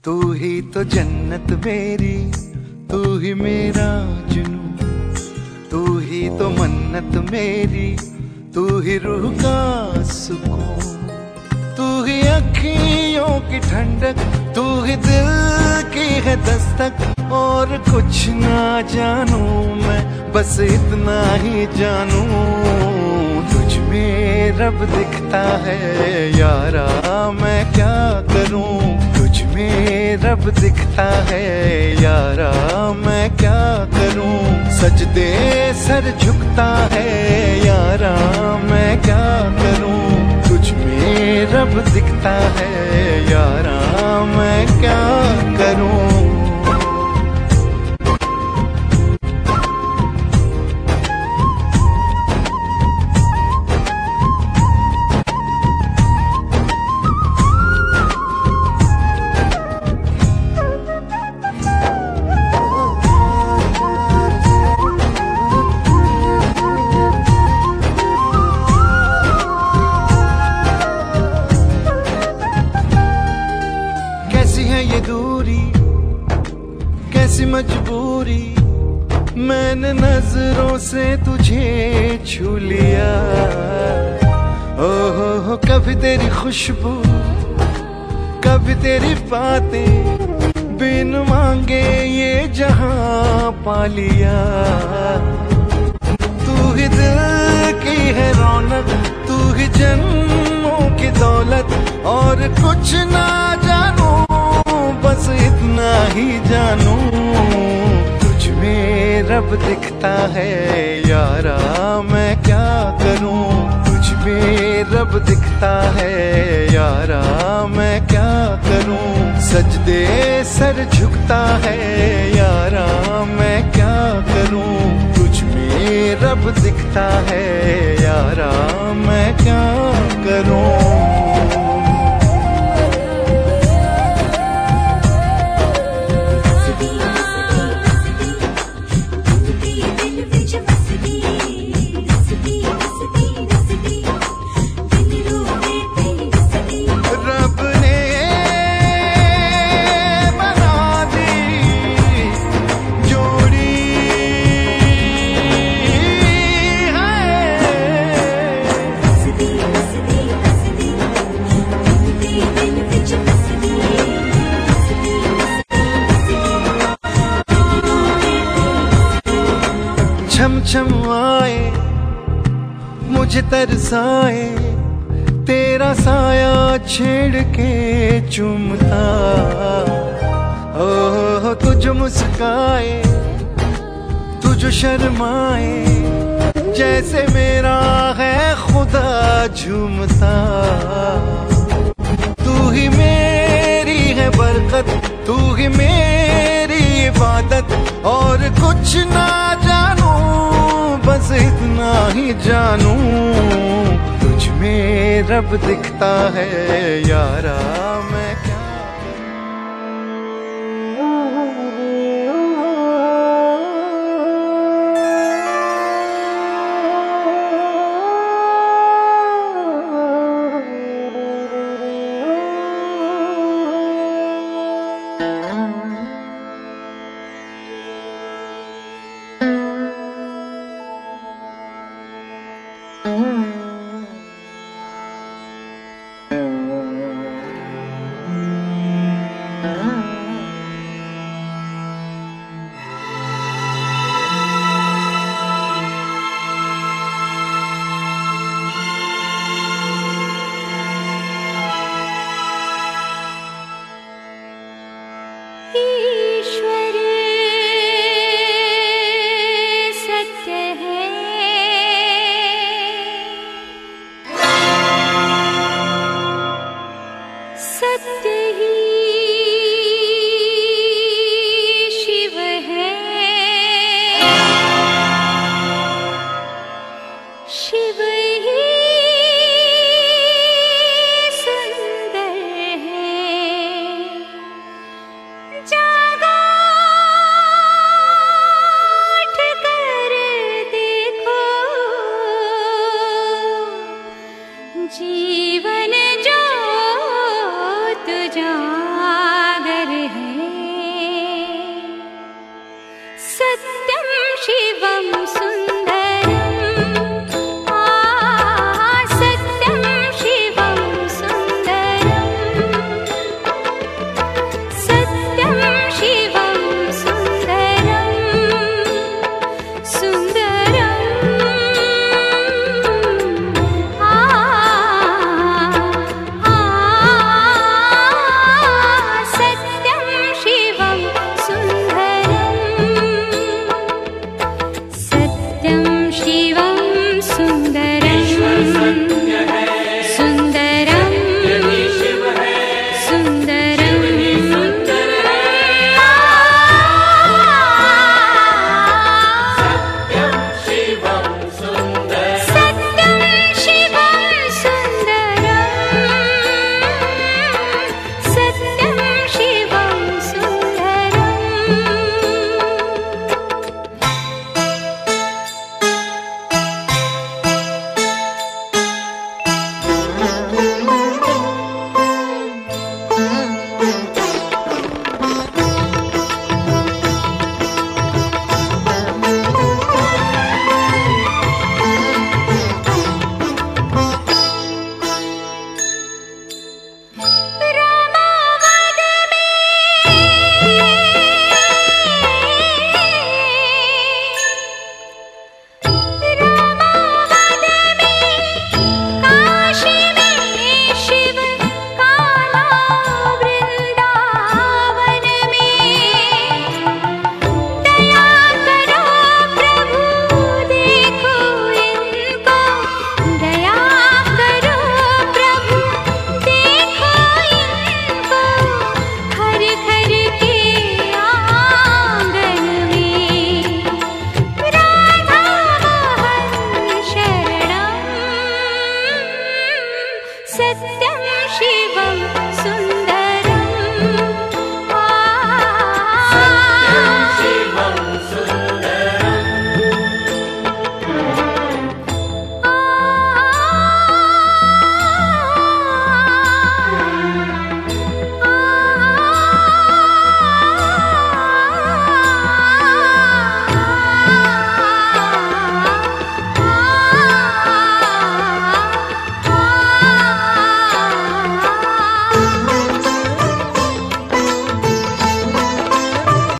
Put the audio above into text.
तू ही तो जन्नत मेरी, तू ही मेरा जुनून, तू ही तो मन्नत मेरी, तू ही रूह का सुकून, तू ही अखियों की ठंडक, तू ही दिल की है दस्तक। और कुछ ना जानू मैं, बस इतना ही जानू, तुझ में रब दिखता है यारा, मैं क्या करूं। तुझ में रब दिखता है यारा, मैं क्या करूं। सजदे सर झुकता है यारा, मैं क्या करूं। तुझ में रब दिखता है यारा, मैं क्या करूं। कैसी मजबूरी, मैंने नजरों से तुझे छू लिया। ओहो कभी तेरी खुशबू, कभी तेरी बातें, बिन मांगे ये जहां पा लिया। तू ही दिल की है रौनक, तू ही जन्मों की दौलत। और कुछ ना जानू, बस इतना ही जानू, तुझ में रब दिखता है यारा, मैं क्या करूं। तुझ में रब दिखता है यारा, मैं क्या करूं। सजदे सर झुकता है यारा, मैं क्या करूं। तुझ में रब दिखता है यारा, मैं क्या करूं। छम छम आए मुझे तरसाए, तेरा साया छेड़ के चूमता। ओह तुझ मुस्काए, तुझ शर्माए, जैसे मेरा है खुदा झूमता। तू ही मेरी है बरकत, तू ही मेरी इबादत। और कुछ ना जानू, बस इतना ही जानू, तुझ में रब दिखता है यारा, मैं क्या। जीवन जो तू जागर शमशीर